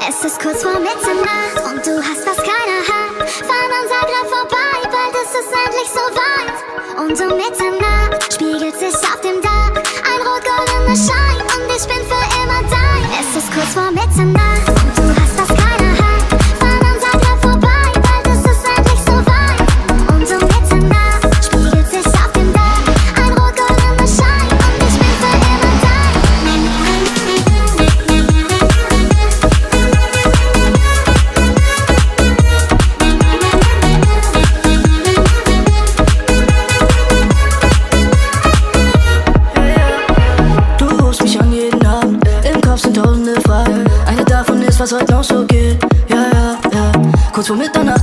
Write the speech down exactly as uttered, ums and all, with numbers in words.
Es ist kurz vor Mitternacht und du hast, was keiner hat. Fahren an Zagreb vorbei, bald ist es endlich so weit. Und um Mitternacht spiegelt sich auf dem Dach ein rot-goldener Schein und ich bin für immer dein. Es ist kurz vor Mitternacht und du hast, was keiner hat. Fahren an Zagreb vorbei, bald ist es endlich so weit. Und um Mitternacht spiegelt sich auf dem Dach ein rot-goldener Schein und ich bin für immer dein. Tausende Fragen, eine davon ist, was heute noch so geht. Ja, ja, ja. Kurz vor Mitternacht